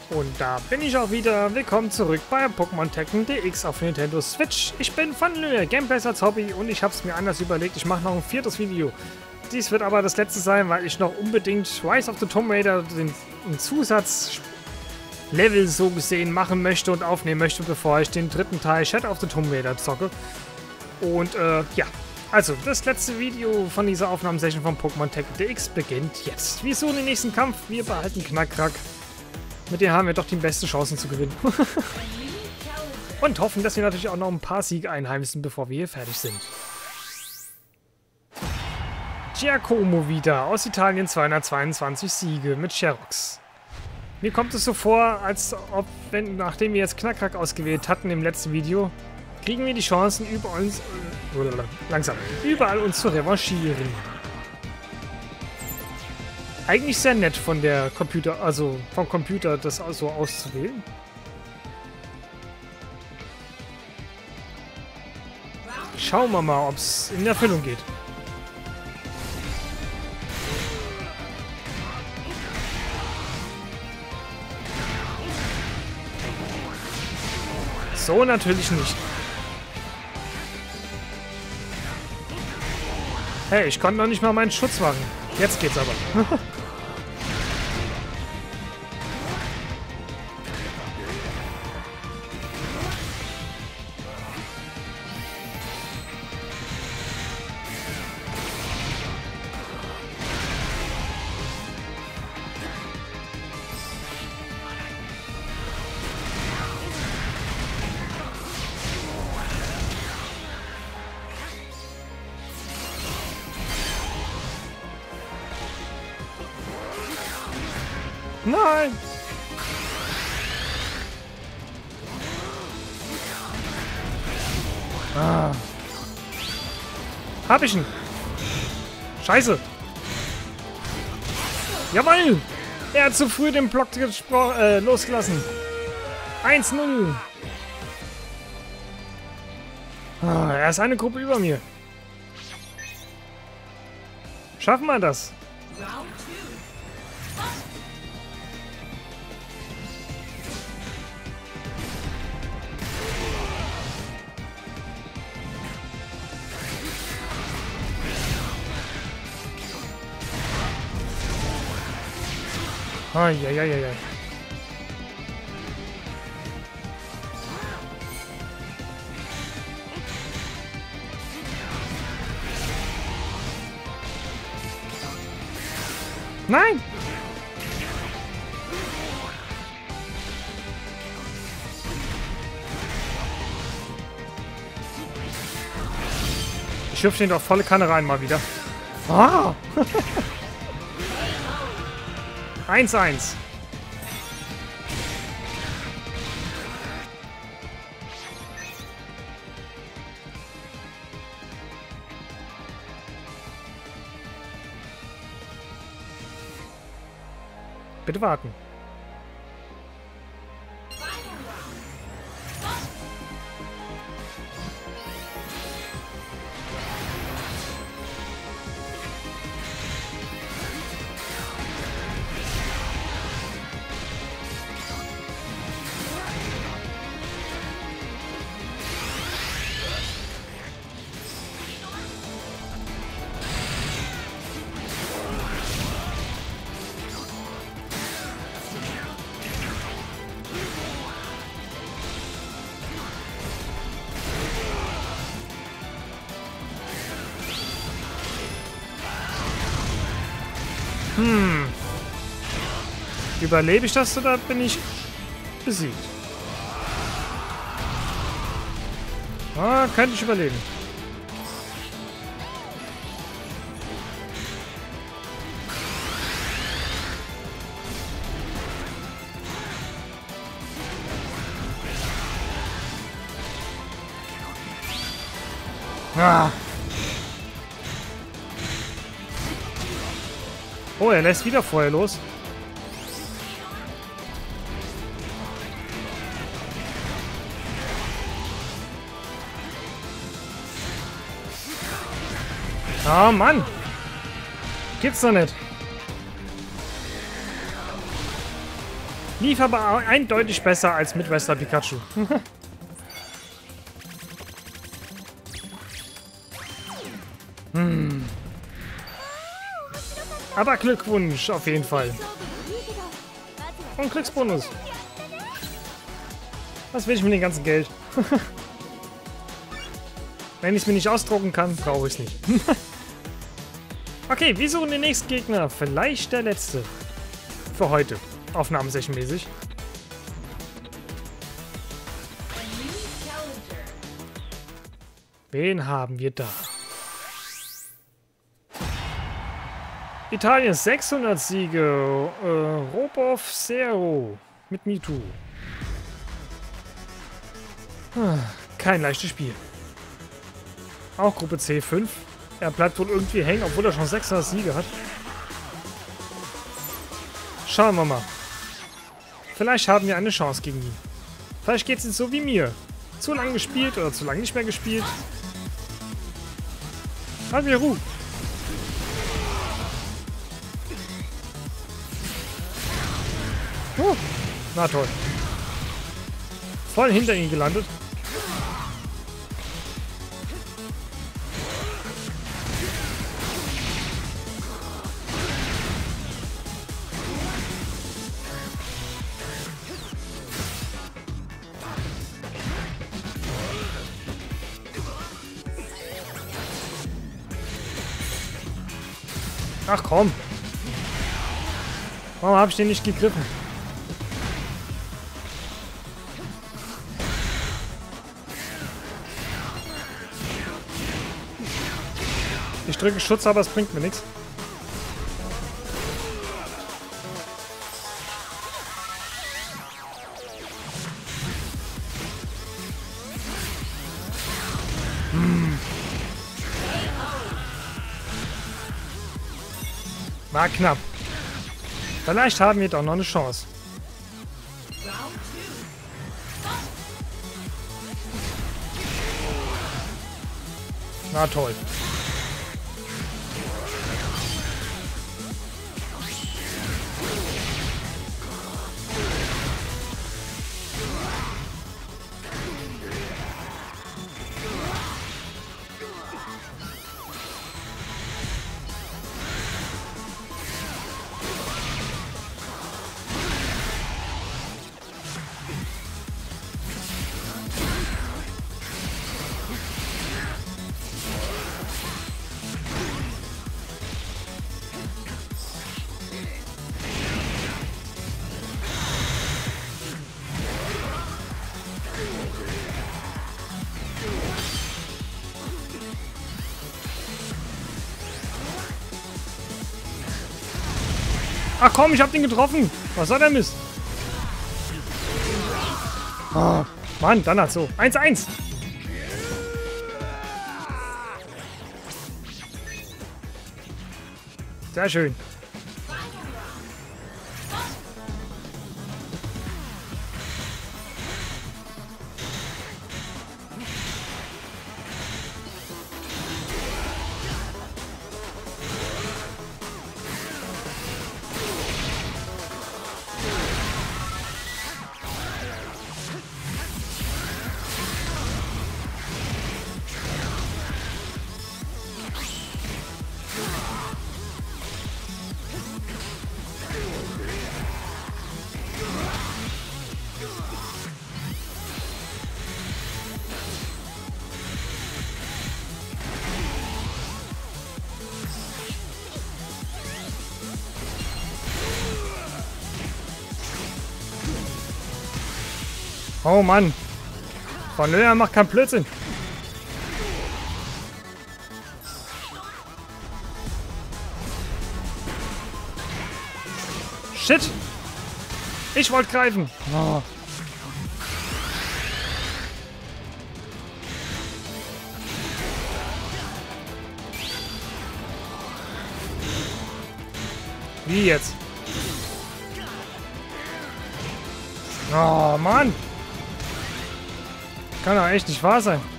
Und da bin ich auch wieder. Willkommen zurück bei Pokémon Tekken DX auf Nintendo Switch. Ich bin Van Löhe, Gameplays als Hobby und ich habe es mir anders überlegt. Ich mache noch ein viertes Video. Dies wird aber das letzte sein, weil ich noch unbedingt Rise of the Tomb Raider, den Zusatzlevel so gesehen, machen möchte und aufnehmen möchte, bevor ich den dritten Teil Shadow of the Tomb Raider zocke. Und ja, also das letzte Video von dieser Aufnahmesession von Pokémon Tekken DX beginnt jetzt. Wir suchen den nächsten Kampf, wir behalten Knackrack. Mit denen haben wir doch die besten Chancen zu gewinnen. Und hoffen, dass wir natürlich auch noch ein paar Siege einheimsen, bevor wir hier fertig sind. Giacomo wieder, aus Italien 222 Siege mit Sherox. Mir kommt es so vor, als ob, nachdem wir jetzt Knackrack ausgewählt hatten im letzten Video, kriegen wir die Chancen, überall uns zu revanchieren. Eigentlich sehr nett von der Computer, also vom Computer, das so auszuwählen. Schauen wir mal, ob es in Erfüllung geht. So natürlich nicht. Hey, ich konnte noch nicht mal meinen Schutz machen. Jetzt geht's aber. Nein! Ah. Hab ich ihn! Scheiße! Jawoll! Er hat zu früh den Block losgelassen. 1-0. Ah, er ist eine Gruppe über mir. Schaffen wir das? Eieieiei. Nein! Ich hüpfe den doch volle Kanne rein mal wieder. Ah! 1-1. Bitte warten. Überlebe ich das oder bin ich besiegt? Ah, könnte ich überleben. Ah. Oh, er lässt wieder Feuer los. Oh Mann! Gibt's doch nicht. Lief aber eindeutig besser als mit Wester Pikachu. Aber Glückwunsch auf jeden Fall. Und Glücksbonus. Was will ich mit dem ganzen Geld? Wenn ich es mir nicht ausdrucken kann, brauche ich es nicht. Okay, wir suchen den nächsten Gegner. Vielleicht der letzte. Für heute. Aufnahmensession-mäßig. Wen haben wir da? Italien 600 Siege. Robov Zero mit Mewtwo. Kein leichtes Spiel. Auch Gruppe C5. Er bleibt wohl irgendwie hängen, obwohl er schon 600 Siege hat. Schauen wir mal. Vielleicht haben wir eine Chance gegen ihn. Vielleicht geht es ihm so wie mir. Zu lange gespielt oder zu lange nicht mehr gespielt. Halt wieder Ruhe. Na toll. Voll hinter ihn gelandet. Ach komm. Warum habe ich den nicht gegriffen? Ich drücke Schutz, aber es bringt mir nichts. War knapp. Vielleicht haben wir doch noch eine Chance. Na toll. Ach komm, ich hab den getroffen. Was soll der Mist? Oh, Mann, dann halt so. 1-1. Sehr schön. Oh Mann. Von Löhr macht keinen Blödsinn. Shit. Ich wollte greifen. Oh. Wie jetzt? Oh Mann. Kann doch echt nicht wahr sein.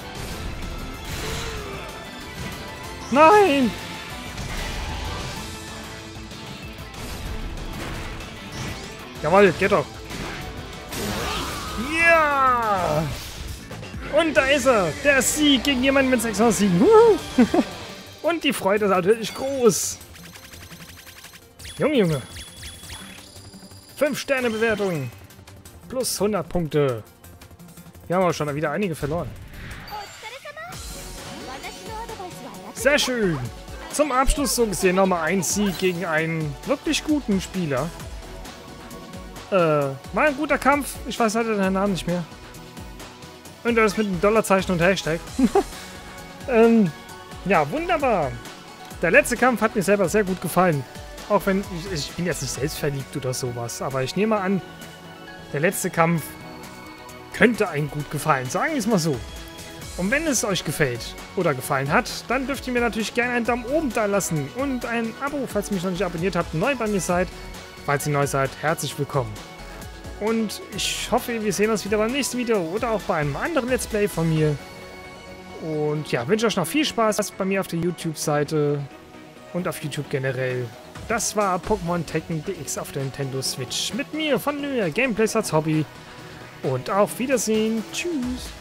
Nein! Jawohl, geht doch. Ja! Und da ist er. Der Sieg gegen jemanden mit 600 Siegen. Und die Freude ist natürlich groß. Junge, Junge. 5-Sterne-Bewertung. Plus 100 Punkte. Wir haben aber schon wieder einige verloren. Sehr schön. Zum Abschluss so gesehen nochmal ein Sieg gegen einen wirklich guten Spieler. War ein guter Kampf. Ich weiß leider den Namen nicht mehr. Und das mit einem Dollarzeichen und Hashtag. Ja, wunderbar. Der letzte Kampf hat mir selber sehr gut gefallen. Auch wenn ich bin jetzt nicht selbstverliebt oder sowas. Aber ich nehme an, der letzte Kampf könnte einem gut gefallen. Sagen wir es mal so. Und wenn es euch gefällt oder gefallen hat, dann dürft ihr mir natürlich gerne einen Daumen oben da lassen. Und ein Abo, falls ihr mich noch nicht abonniert habt, neu bei mir seid. Falls ihr neu seid, herzlich willkommen. Und ich hoffe, wir sehen uns wieder beim nächsten Video oder auch bei einem anderen Let's Play von mir. Und ja, wünsche euch noch viel Spaß bei mir auf der YouTube-Seite und auf YouTube generell. Das war Pokémon Tekken DX auf der Nintendo Switch. Mit mir von Nöhr, Gameplays als Hobby. Und auf Wiedersehen. Tschüss.